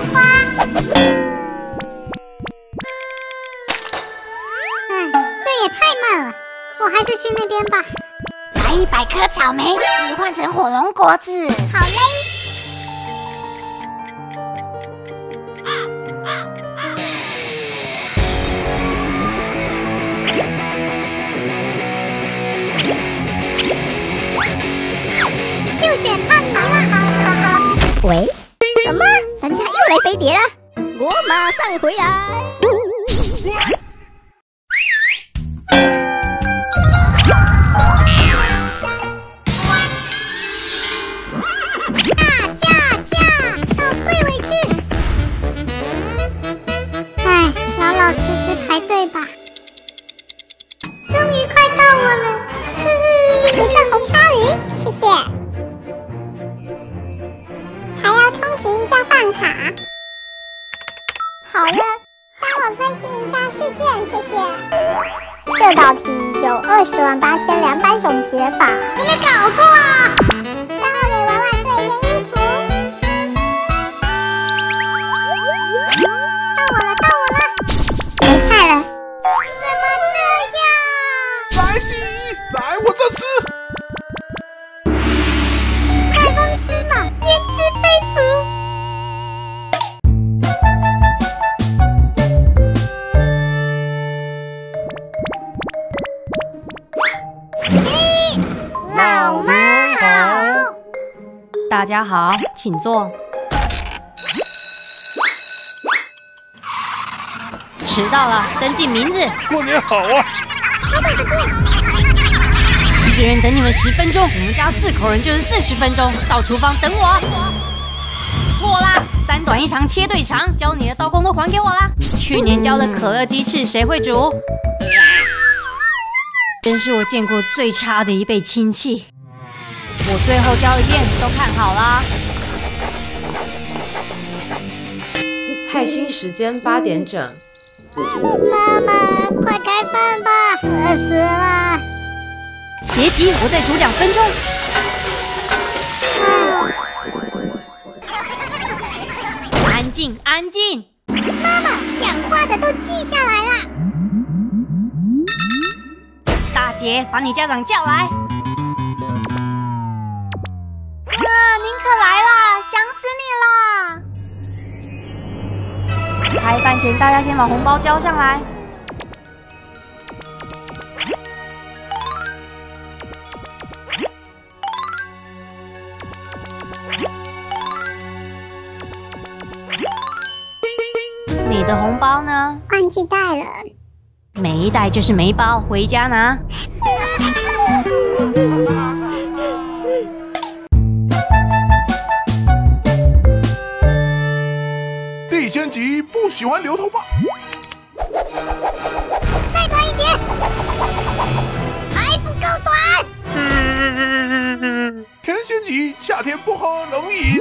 花。这也太慢了，我还是去那边吧。 来100颗草莓，置换成火龙果子。 好嘞。就选胖泥了。 喂？ 什么？ 咱家又来飞碟了，我马上回来。 到队尾去。哎，老老实实排队吧。终于快到我了。一份红烧鱼，谢谢。还要充值一下饭卡。好了，帮我分析一下试卷，谢谢。这道题有208200种解法，有没有搞错啊？帮我给娃娃做一件衣服。到我了，没菜了。怎么这样？ 塞吉，来我这吃。 塞翁失马，焉知非福。老妈好。 大家好，请坐。迟到了，登记名字。 过年好啊！ 好久不见。 一个人等你们10分钟，我们家4口人就是40分钟。到厨房等我。错啦，3短1长切对长，教你的刀工都还给我啦。去年教的可乐鸡翅谁会煮？真是我见过最差的一辈亲戚。我最后教一遍，都看好啦。 派薪时间8点整。 妈妈，快开饭吧，饿死了。 别急，我再煮2分钟。安静，安静。 妈妈，讲话的都记下来啦。 大姐，把你家长叫来。 您可来啦，想死你啦！ 开饭前，大家先把红包交上来。你的红包呢？ 忘记带了。 没带就是没包，回家拿。 地仙级不喜欢留头发。 再短一点，还不够短。 天仙级夏天不喝冷饮。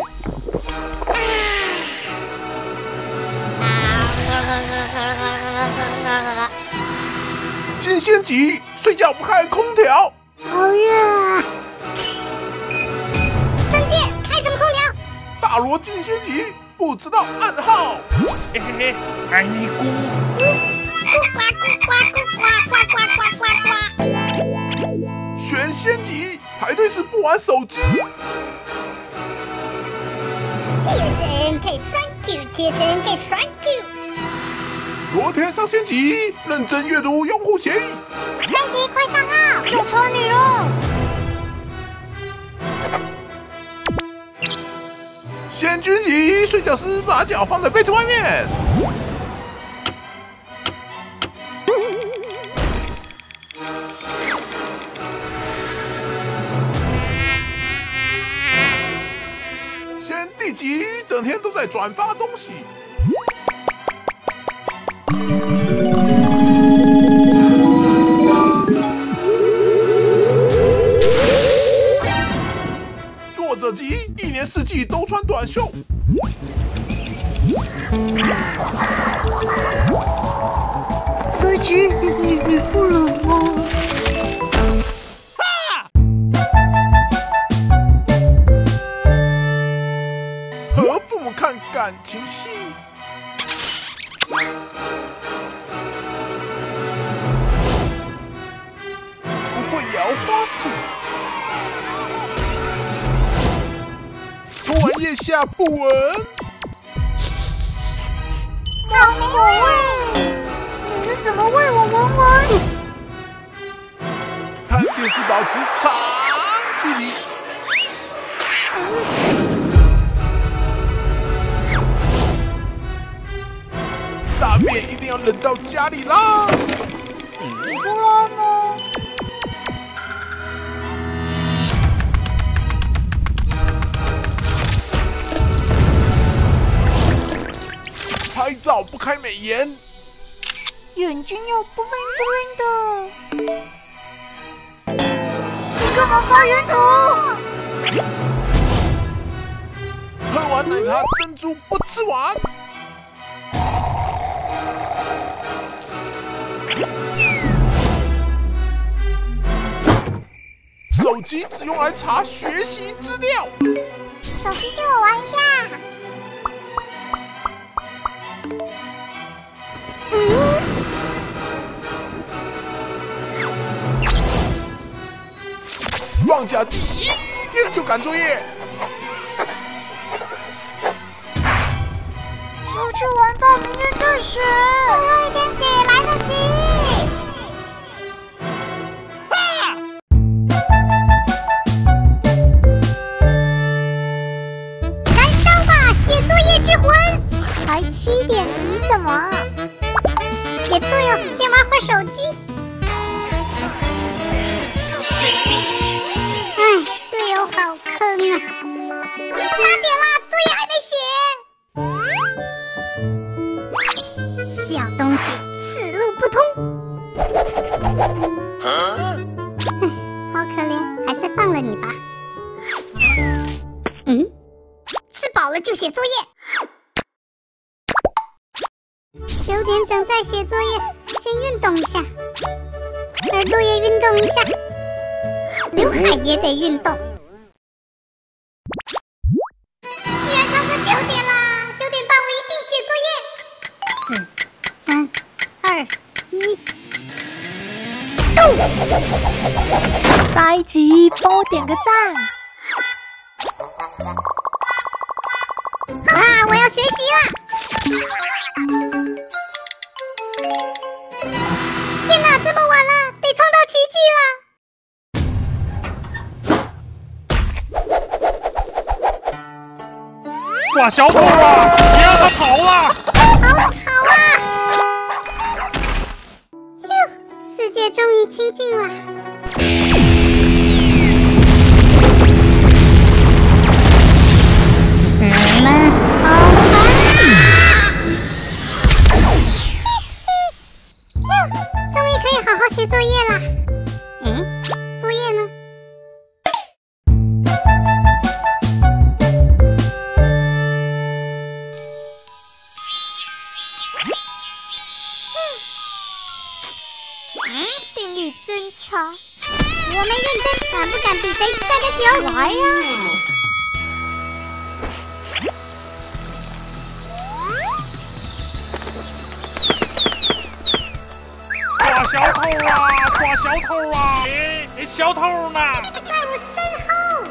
金仙级睡觉不开空调。 好热啊！省电，开什么空调？ 大罗金仙级不知道暗号。嘿嘿嘿，爱你姑。选仙级排队时不玩手机。 贴针可以栓 Q， 贴针可以栓 Q。 昨天上仙级，认真阅读用户协议。 3级快上号， 就抽你了。 仙君级睡觉时把脚放在被子外面。仙地级整天都在转发东西。作者级1年4季都穿短袖。 飞机，你不冷吗？ 和父母看感情戏。不会摇花束，涂完腋下不闻。 草莓味， 你是什么味？我闻闻。 和电视保持长距离。大便一定要冷到家里啦！ 不拉吗？ 拍照不开美颜， 眼睛要 bling bling 的。你干嘛发圆头？ 喝完奶茶珍珠不吃完。手机只用来查学习资料。 手机借我玩一下。 放假第一天就赶作业。 出去玩吧，明天再写。 最后一天写来得及。燃烧吧，写作业之魂！才7点，急什么啊？也对哦，先玩会手机。队友好坑啊！8点啦，作业还没写。小东西，此路不通。好可怜，还是放了你吧。吃饱了就写作业。9点整再写作业，先运动一下，耳朵也运动一下，刘海也得运动。居然超过9点啦！9点半我一定写作业。4、3、2、1。 下一集帮我点个赞。 好啦，我要学习啦！天哪，这么晚了，得创造奇迹了！ 抓小偷啊！别让他跑了！ 好吵啊！世界终于清静了。你们好烦啊！终于可以好好写作业啦。作业呢？定律真差。我没认真，敢不敢比谁站得久？来呀！ 抓小偷啊！抓小偷啊！小偷呢？ 在我身后。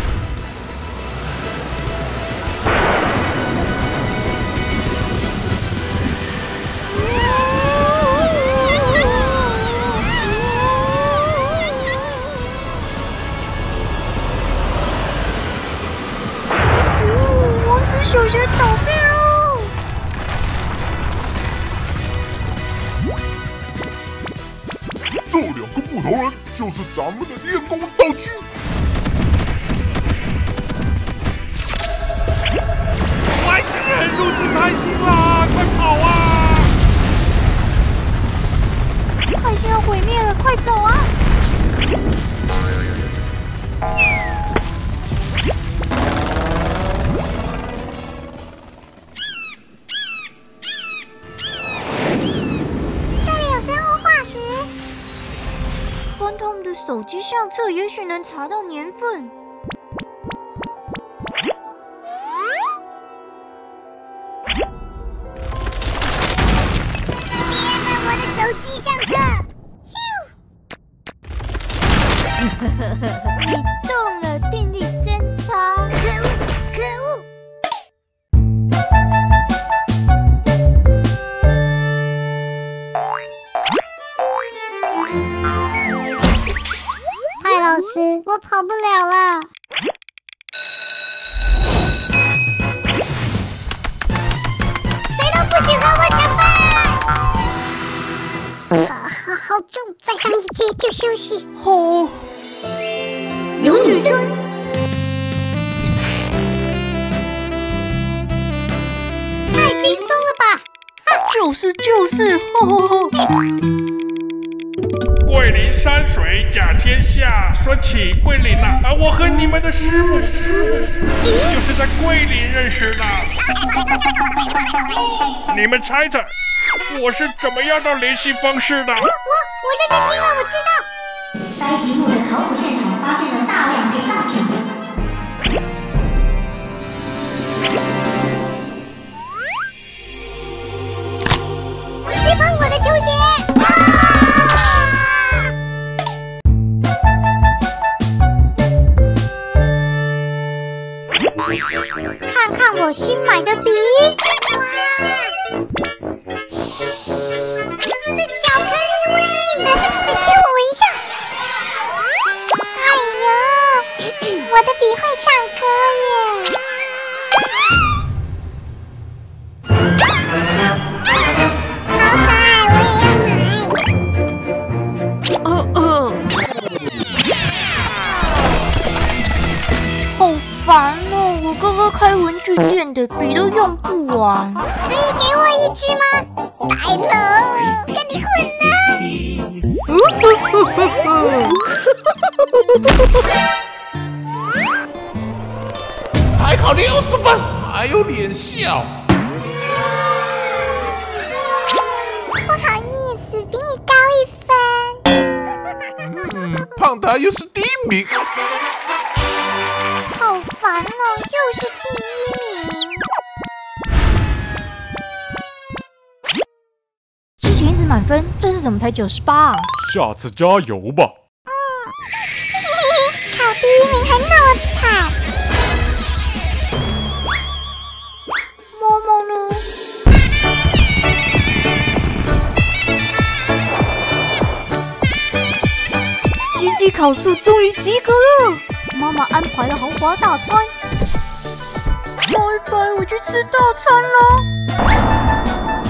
王子小学倒闭喽！ 这2个木头人就是咱们的练功道具。外星人入侵泰星啦！快跑啊！ 快先要毁灭了，快走啊！ 这里有生物化石。 翻他们的手机相册，也许能查到年份。 我跑不了了。谁都不许和我抢饭！好重，再上一节就休息。 好， 有女生。太轻松了吧！ 就是， 桂林山水甲天下，说起桂林啊，我和你们的师母就是在桂林认识的。你们猜猜，我是怎么样的联系方式的？ 我认真听了，我知道。 该题目的考古现场发现了大量陪葬品。 别碰我的球鞋！看看我新买的笔，是巧克力味，借我闻一下。哎呦，我的笔会唱歌耶！好可爱，我也要买。 好烦哦！我哥哥开文具店的，笔都用不完。 可以给我一支吗？来了，跟你混才考60分，还有脸笑？ 不好意思，比你高1分。 胖达又是第1名。 好烦哦，又是第1名。 之前一直满分，这次怎么才98啊？ 下次加油吧。 考第1名还那么惨。 妈妈呢？积极考试终于及格了，妈妈安排了豪华大餐。拜拜，我去吃大餐喽。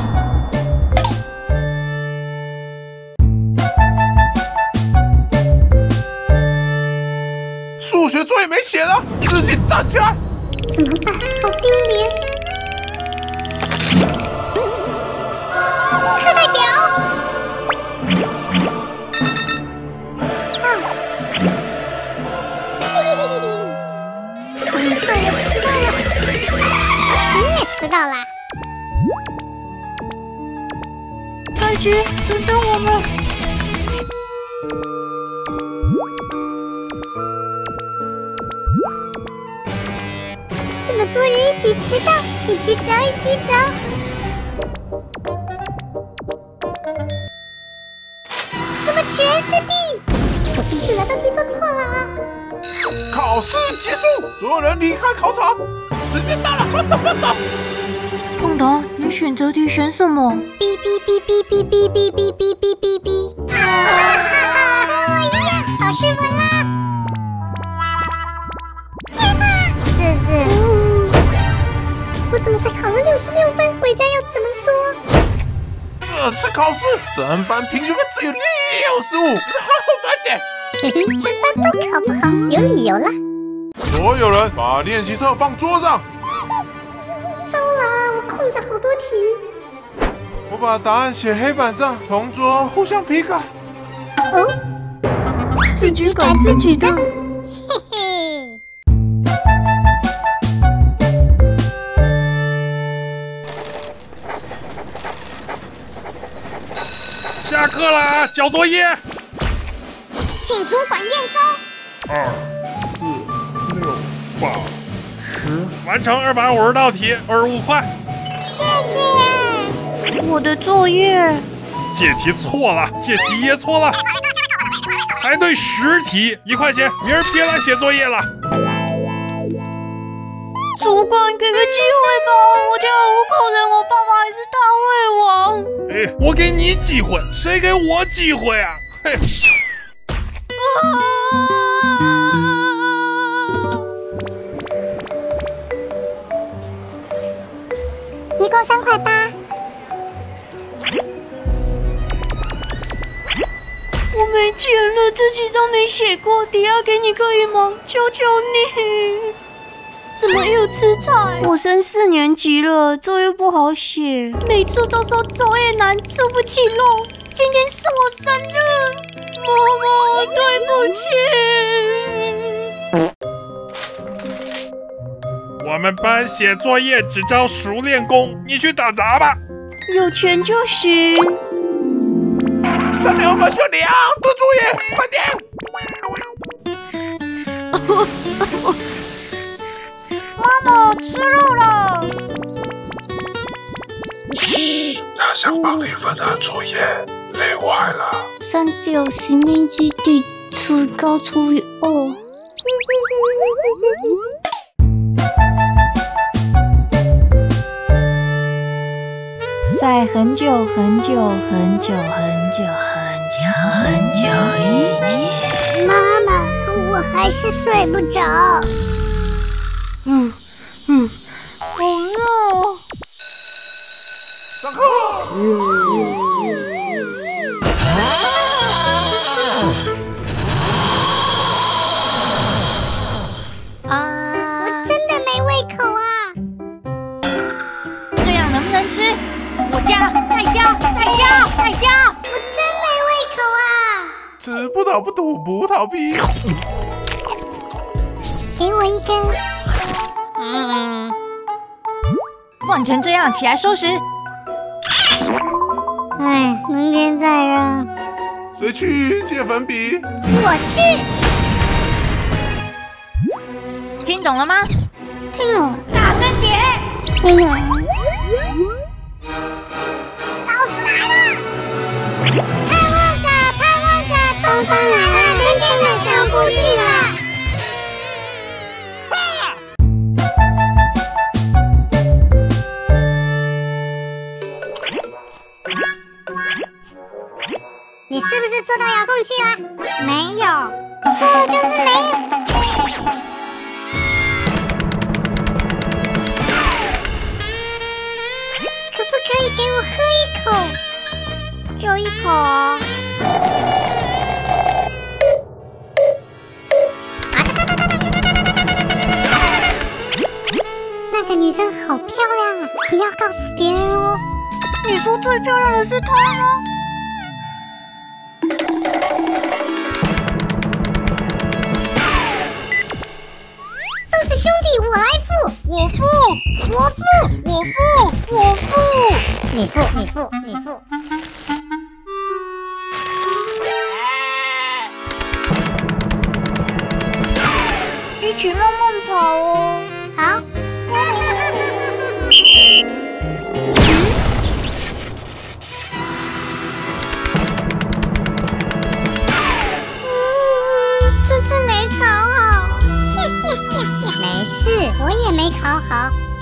数学作业没写了，自己站起来。 怎么办？好丢脸！课代表。怎么这也迟到了？你也迟到啦？ 戴姐，等等我们。 这么多人一起迟到，一起走，一起走。怎么全是 B？ 我是不是拿到题做错了啊？ 考试结束，所有人离开考场。时间到了，放手，放手。 胖达，你选择题选什么？ B B B B B B B B B B B B。跟我一样，考试完啦！天哪，我怎么才考了66分？回家要怎么说？ 这次考试，整班平均分只有65，好好反省。 嘿嘿，全班都考不好，有理由啦。 所有人把练习册放桌上。 糟了，我空着好多题。 我把答案写黑板上，同桌互相批改。 哦，自己改自己的，嘿嘿。 下课啦，交作业。 请主管验收。 2、4、6、8、10，完成250道题，25块。 谢谢。 我的作业。 解题错了，解题也错了，猜对10题，1块钱，明儿别来写作业了。 主管，给个机会吧，我家5口人，我爸爸还是大胃王。 哎，我给你机会，谁给我机会啊？嘿。 提供3块8。 我没钱了，这几张没写过，抵押给你可以吗？求求你！怎么又吃菜？我升4年级了，作业不好写，每次都说作业难，吃不起肉。今天是我生日，妈妈，对不起。 我们班写作业只教熟练工，你去打杂吧。 有钱就行。 3年我们需要2多作业，快点！ 妈妈，吃肉了。 他想帮你分担作业，累坏了。 3九10分之1除以9除以2。在很久很久很久很久很久很久以前， 妈妈，我还是睡不着。 好热。 上课。 我真的没胃口啊！ 这样能不能吃？我加，再加，再加，再加！ 我真没胃口啊！ 吃不倒不吐葡萄皮。 给我一根。 乱成这样，起来收拾。 哎，明天再扔。 谁去借粉笔？ 我去。 听懂了吗？ 听懂了。 大声点！ 听懂了。老师来了！盼望着，盼望着，东风来了，春天的脚步近了。你是不是做到遥控器了？没有，说了就是没有。可不可以给我喝一口？就一口哦。那个女生好漂亮啊，不要告诉别人哦。 你说最漂亮的是她吗？ 都是兄弟，我来付。 我付， 我付， 我付，我付。 你付，你付，你付。 一起慢慢跑哦。 好。这次没考好。没事，我也没考好。